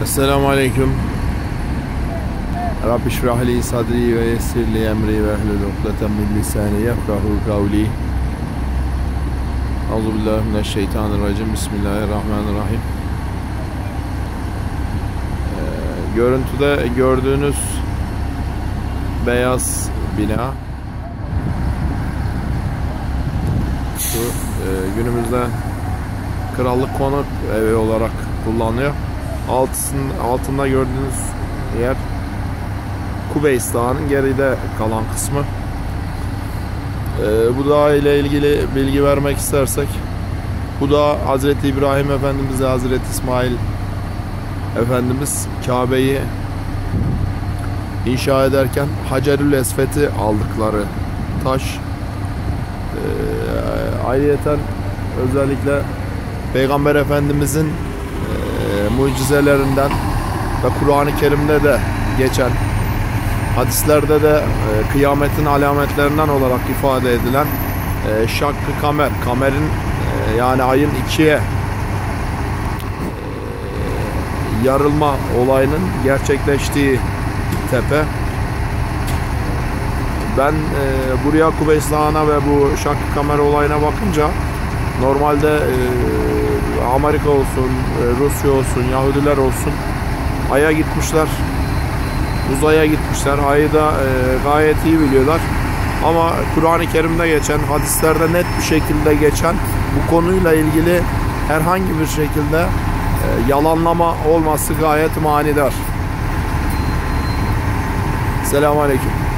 Esselamu Aleyküm. Rabbi şrah li sadri ve yessir li emri ve ehlul ukdeten min lisani yefkahu kavli. Euzubillahimineşşeytanirracim. Bismillahirrahmanirrahim. Görüntüde gördüğünüz beyaz bina şu günümüzde krallık konuk evi olarak kullanılıyor. Altında gördüğünüz yer Kubeys Dağı'nın geride kalan kısmı. Bu dağ ile ilgili bilgi vermek istersek, bu dağ Hazreti İbrahim Efendimiz ve Hazreti İsmail Efendimiz Kabe'yi inşa ederken Hacerül Esved'i aldıkları taş. Ayrıyeten özellikle Peygamber Efendimizin mucizelerinden ve Kur'an-ı Kerim'de de geçen, hadislerde de kıyametin alametlerinden olarak ifade edilen şakkı kamer, kamerin yani ayın ikiye yarılma olayının gerçekleştiği tepe. Ben buraya Kubeys Dağı'na ve bu şakkı kamer olayına bakınca normalde Amerika olsun, Rusya olsun, Yahudiler olsun Ay'a gitmişler, uzaya gitmişler. Ay'ı da gayet iyi biliyorlar. Ama Kur'an-ı Kerim'de geçen, hadislerde net bir şekilde geçen bu konuyla ilgili herhangi bir şekilde yalanlama olması gayet manidar. Selamun Aleyküm.